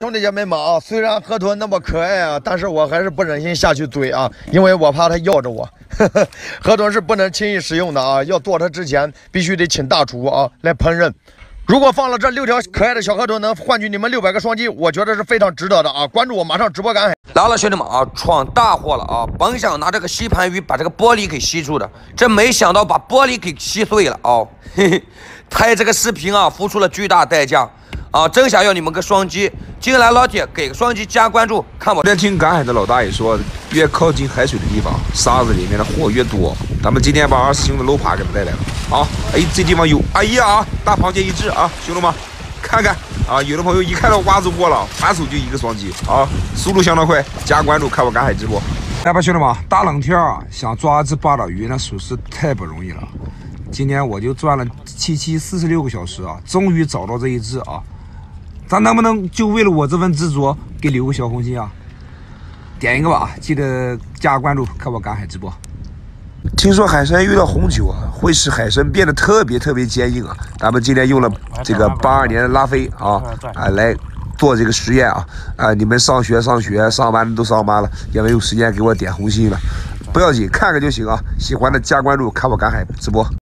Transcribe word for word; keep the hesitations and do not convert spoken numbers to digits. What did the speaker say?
兄弟姐妹们啊，虽然河豚那么可爱啊，但是我还是不忍心下去追啊，因为我怕它咬着我。河豚是不能轻易食用的啊，要做它之前必须得请大厨啊来烹饪。如果放了这六条可爱的小河豚，能换取你们六百个双击，我觉得是非常值得的啊！关注我，马上直播赶海。来了，兄弟们啊，闯大祸了啊！本想拿这个吸盘鱼把这个玻璃给吸住的，这没想到把玻璃给吸碎了啊！嘿嘿，拍这个视频啊，付出了巨大代价。啊，真想要你们个双击！进来老铁，给个双击加关注，看我。 昨天听赶海的老大爷说，越靠近海水的地方，沙子里面的货越多。咱们今天把二师兄的楼爬给他带来了。啊，哎，这地方有，哎呀，大螃蟹一只啊，兄弟们，看看啊，有的朋友一看到蛙子货了，反手就一个双击啊，速度相当快。加关注，看我赶海直播。来吧，兄弟们，大冷天啊，想抓只八爪鱼，那属实太不容易了。今天我就转了七七四十六个小时啊，终于找到这一只啊。咱能不能就为了我这份执着，给留个小红心啊？点一个吧，记得加关注，看我赶海直播。听说海参遇到红酒啊，会使海参变得特别特别坚硬啊。咱们今天用了这个八二年的拉菲啊啊来做这个实验啊啊！你们上学上学上班的都上班了，也没有时间给我点红心了，不要紧，看看就行啊。喜欢的加关注，看我赶海直播。